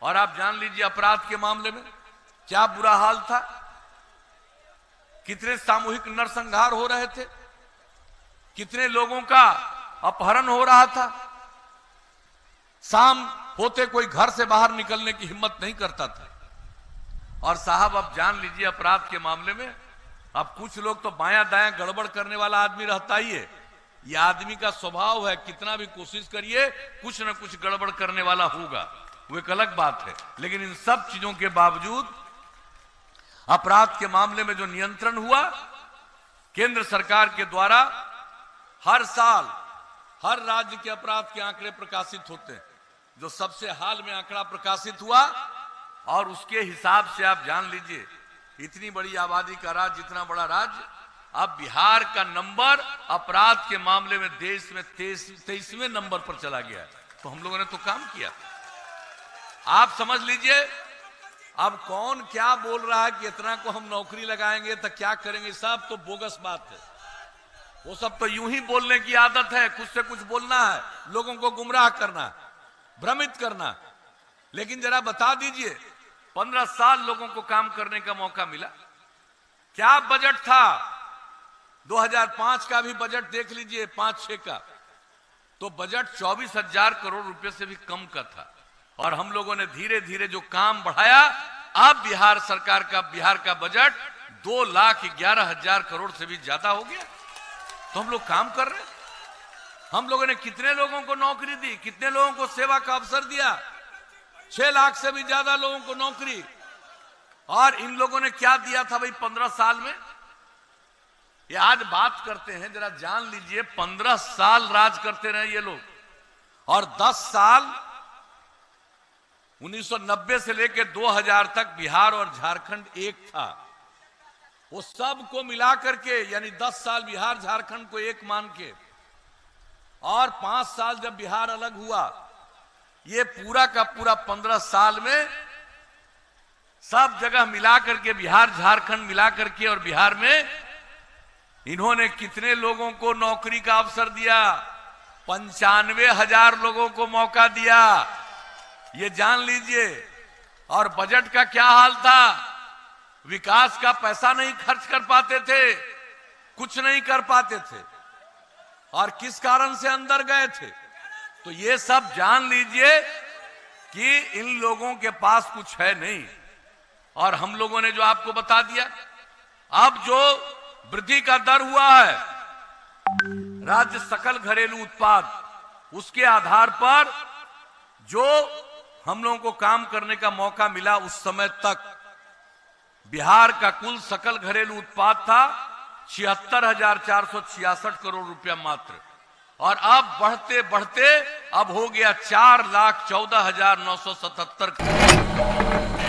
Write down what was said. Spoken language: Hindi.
और आप जान लीजिए अपराध के मामले में क्या बुरा हाल था, कितने सामूहिक नरसंहार हो रहे थे, कितने लोगों का अपहरण हो रहा था। शाम होते कोई घर से बाहर निकलने की हिम्मत नहीं करता था। और साहब अब जान लीजिए अपराध के मामले में अब कुछ लोग तो बायां दायां गड़बड़ करने वाला आदमी रहता ही है। यह आदमी का स्वभाव है, कितना भी कोशिश करिए कुछ ना कुछ गड़बड़ करने वाला होगा, वो एक अलग बात है। लेकिन इन सब चीजों के बावजूद अपराध के मामले में जो नियंत्रण हुआ, केंद्र सरकार के द्वारा हर साल हर राज्य के अपराध के आंकड़े प्रकाशित होते हैं। जो सबसे हाल में आंकड़ा प्रकाशित हुआ और उसके हिसाब से आप जान लीजिए इतनी बड़ी आबादी का राज्य, इतना बड़ा राज्य, अब बिहार का नंबर अपराध के मामले में देश में 23वें नंबर पर चला गया है। तो हम लोगों ने तो काम किया। आप समझ लीजिए अब कौन क्या बोल रहा है कि इतना को हम नौकरी लगाएंगे तो क्या करेंगे, सब तो बोगस बात है। वो सब तो यूं ही बोलने की आदत है, कुछ से कुछ बोलना है, लोगों को गुमराह करना, भ्रमित करना। लेकिन जरा बता दीजिए 15 साल लोगों को काम करने का मौका मिला, क्या बजट था? 2005 का भी बजट देख लीजिए, 5-6 का, तो बजट 24,000 करोड़ रुपए से भी कम का था। और हम लोगों ने धीरे धीरे जो काम बढ़ाया, अब बिहार सरकार का, बिहार का बजट 2,11,000 करोड़ से भी ज्यादा हो गया। तो हम लोग काम कर रहे हैं। हम लोगों ने कितने लोगों को नौकरी दी, कितने लोगों को सेवा का अवसर दिया, 6 लाख से भी ज्यादा लोगों को नौकरी। और इन लोगों ने क्या दिया था भाई 15 साल में? ये आज बात करते हैं, जरा जान लीजिए 15 साल राज करते रहे ये लोग। और 10 साल 1990 से लेकर 2000 तक बिहार और झारखंड एक था। वो सब को मिला करके, यानी 10 साल बिहार झारखंड को एक मान के, और 5 साल जब बिहार अलग हुआ, ये पूरा का पूरा 15 साल में सब जगह मिला करके, बिहार झारखंड मिला करके, और बिहार में इन्होंने कितने लोगों को नौकरी का अवसर दिया? 95,000 लोगों को मौका दिया, ये जान लीजिए। और बजट का क्या हाल था? विकास का पैसा नहीं खर्च कर पाते थे, कुछ नहीं कर पाते थे। और किस कारण से अंदर गए थे? तो ये सब जान लीजिए कि इन लोगों के पास कुछ है नहीं। और हम लोगों ने जो आपको बता दिया, अब जो वृद्धि का दर हुआ है राज्य सकल घरेलू उत्पाद, उसके आधार पर जो हम लोगों को काम करने का मौका मिला, उस समय तक बिहार का कुल सकल घरेलू उत्पाद था 76,466 करोड़ रुपया मात्र। और अब बढ़ते बढ़ते अब हो गया 4,14,977 करोड़।